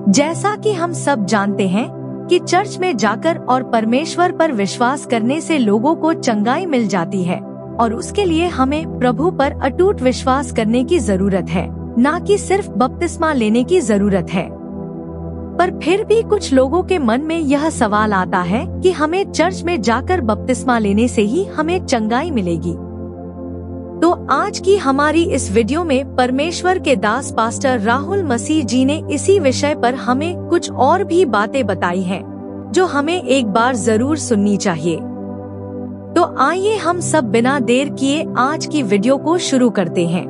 जैसा कि हम सब जानते हैं कि चर्च में जाकर और परमेश्वर पर विश्वास करने से लोगों को चंगाई मिल जाती है और उसके लिए हमें प्रभु पर अटूट विश्वास करने की जरूरत है, न कि सिर्फ बपतिस्मा लेने की जरूरत है। पर फिर भी कुछ लोगों के मन में यह सवाल आता है कि हमें चर्च में जाकर बपतिस्मा लेने से ही हमें चंगाई मिलेगी। तो आज की हमारी इस वीडियो में परमेश्वर के दास पास्टर राहुल मसीह जी ने इसी विषय पर हमें कुछ और भी बातें बताई हैं, जो हमें एक बार जरूर सुननी चाहिए। तो आइए हम सब बिना देर किए आज की वीडियो को शुरू करते हैं।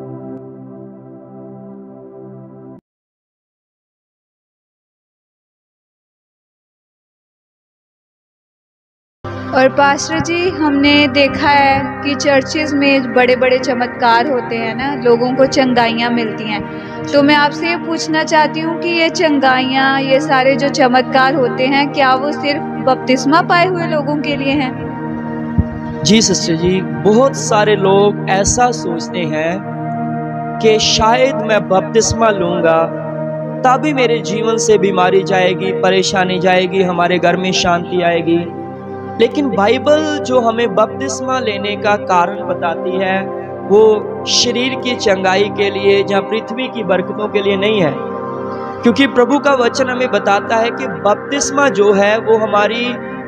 और पास्टर जी, हमने देखा है कि चर्चेज में बड़े बड़े चमत्कार होते हैं ना, लोगों को चंगाइयाँ मिलती हैं। तो मैं आपसे ये पूछना चाहती हूँ कि ये चंगाइयाँ, ये सारे जो चमत्कार होते हैं, क्या वो सिर्फ बपतिस्मा पाए हुए लोगों के लिए हैं? जी सिस्टर जी, बहुत सारे लोग ऐसा सोचते हैं कि शायद मैं बपतिस्मा लूँगा तभी मेरे जीवन से बीमारी जाएगी, परेशानी जाएगी, हमारे घर में शांति आएगी। लेकिन बाइबल जो हमें बपतिस्मा लेने का कारण बताती है वो शरीर की चंगाई के लिए या पृथ्वी की बरकतों के लिए नहीं है, क्योंकि प्रभु का वचन हमें बताता है कि बपतिस्मा जो है वो हमारी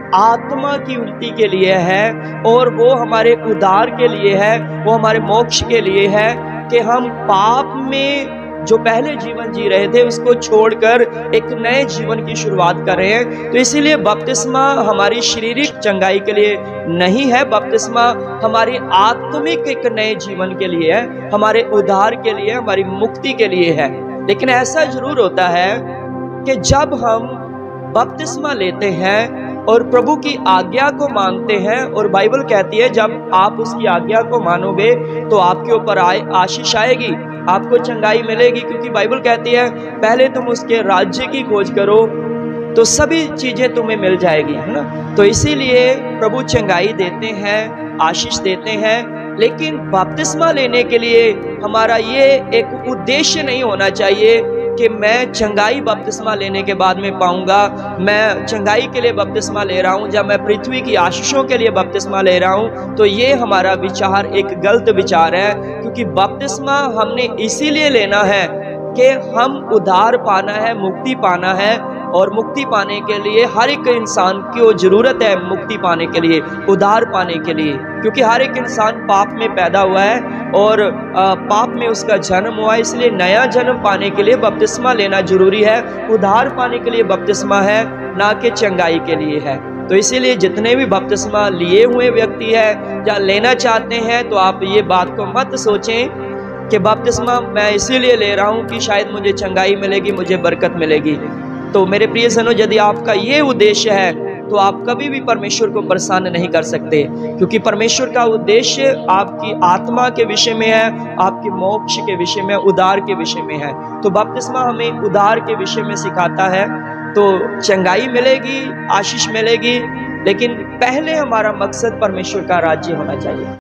आत्मा की उन्नति के लिए है और वो हमारे उद्धार के लिए है, वो हमारे मोक्ष के लिए है कि हम पाप में जो पहले जीवन जी रहे थे उसको छोड़कर एक नए जीवन की शुरुआत कर रहे हैं। तो इसीलिए बपतिस्मा हमारी शारीरिक चंगाई के लिए नहीं है, बपतिस्मा हमारी आत्मिक एक नए जीवन के लिए है, हमारे उद्धार के लिए, हमारी मुक्ति के लिए है। लेकिन ऐसा जरूर होता है कि जब हम बपतिस्मा लेते हैं और प्रभु की आज्ञा को मानते हैं, और बाइबल कहती है जब आप उसकी आज्ञा को मानोगे तो आपके ऊपर आशीष आएगी, आपको चंगाई मिलेगी, क्योंकि बाइबल कहती है पहले तुम उसके राज्य की खोज करो तो सभी चीजें तुम्हें मिल जाएगी, है ना। तो इसीलिए प्रभु चंगाई देते हैं, आशीष देते हैं। लेकिन बपतिस्मा लेने के लिए हमारा ये एक उद्देश्य नहीं होना चाहिए कि मैं चंगाई बपतिस्मा लेने के बाद में पाऊंगा, मैं चंगाई के लिए बपतिस्मा ले रहा हूं या मैं पृथ्वी की आशीषों के लिए बपतिस्मा ले रहा हूं। तो ये हमारा विचार एक गलत विचार है, क्योंकि बपतिस्मा हमने इसीलिए लेना है कि हम उद्धार पाना है, मुक्ति पाना है, और मुक्ति पाने के लिए हर एक इंसान की जरूरत है, मुक्ति पाने के लिए, उद्धार पाने के लिए, क्योंकि हर एक इंसान पाप में पैदा हुआ है और पाप में उसका जन्म हुआ है। इसलिए नया जन्म पाने के लिए बपतिस्मा लेना जरूरी है, उद्धार पाने के लिए बपतिस्मा है, ना कि चंगाई के लिए है। तो इसीलिए जितने भी बपतिस्मा लिए हुए व्यक्ति है या लेना चाहते हैं, तो आप ये बात को मत सोचें कि बपतिस्मा मैं इसीलिए ले रहा हूँ कि शायद मुझे चंगाई मिलेगी, मुझे बरकत मिलेगी। तो मेरे प्रिय जनों, यदि आपका ये उद्देश्य है तो आप कभी भी परमेश्वर को प्रसन्न नहीं कर सकते, क्योंकि परमेश्वर का उद्देश्य आपकी आत्मा के विषय में है, आपके मोक्ष के विषय में, उद्धार के विषय में है। तो बपतिस्मा हमें उद्धार के विषय में सिखाता है। तो चंगाई मिलेगी, आशीष मिलेगी, लेकिन पहले हमारा मकसद परमेश्वर का राज्य होना चाहिए।